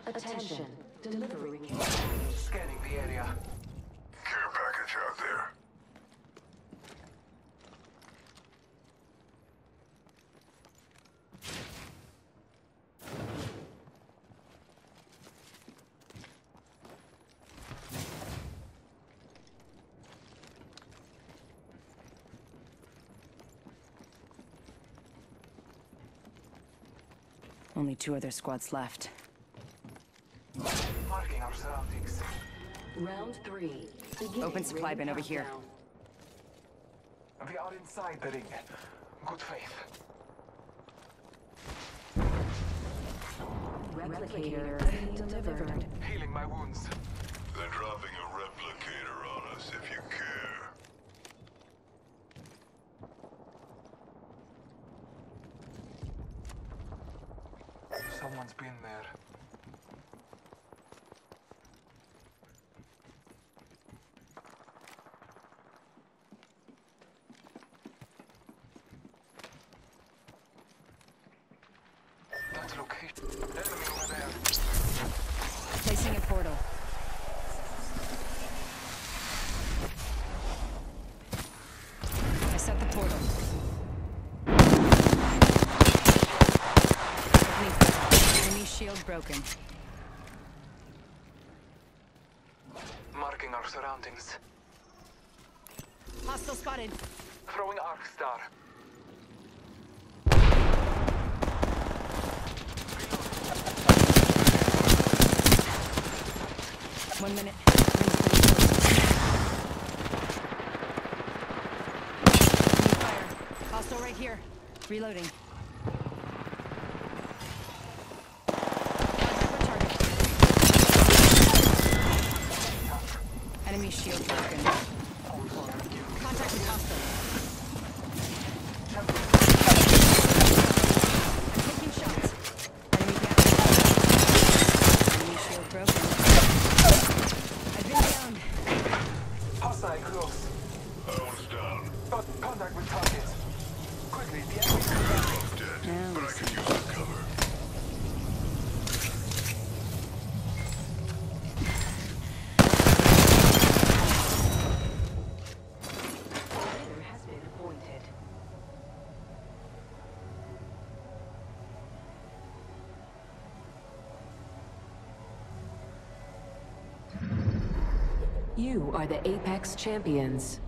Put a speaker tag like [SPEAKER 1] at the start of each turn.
[SPEAKER 1] Attention. Delivery.
[SPEAKER 2] Scanning the area.
[SPEAKER 3] Care package out there.
[SPEAKER 4] Only 2 other squads left.
[SPEAKER 2] Marking our surroundings.
[SPEAKER 1] Round 3.
[SPEAKER 4] Open supply bin over here.
[SPEAKER 2] We are inside the ring. Good faith.
[SPEAKER 1] Replicator being delivered.
[SPEAKER 2] Healing my wounds.
[SPEAKER 3] They're dropping a replicator on us if you care.
[SPEAKER 2] Someone's been there. That location. Enemy over there.
[SPEAKER 4] Placing a portal. I set the portal. Enemy shield broken.
[SPEAKER 2] Marking our surroundings.
[SPEAKER 4] Hostile spotted.
[SPEAKER 2] Throwing arc star.
[SPEAKER 4] 1 minute. Fire. Hostile right here. Reloading. Enemy shield broken. Contact with hostile. I'm taking shots. Enemy down. Enemy shield broken. I've been down.
[SPEAKER 2] Hostile close.
[SPEAKER 3] That one's down.
[SPEAKER 2] Got contact with target. Quickly, the enemy.
[SPEAKER 3] I'm dead, but I can use the cover.
[SPEAKER 1] Leader has been appointed. You are the Apex Champions.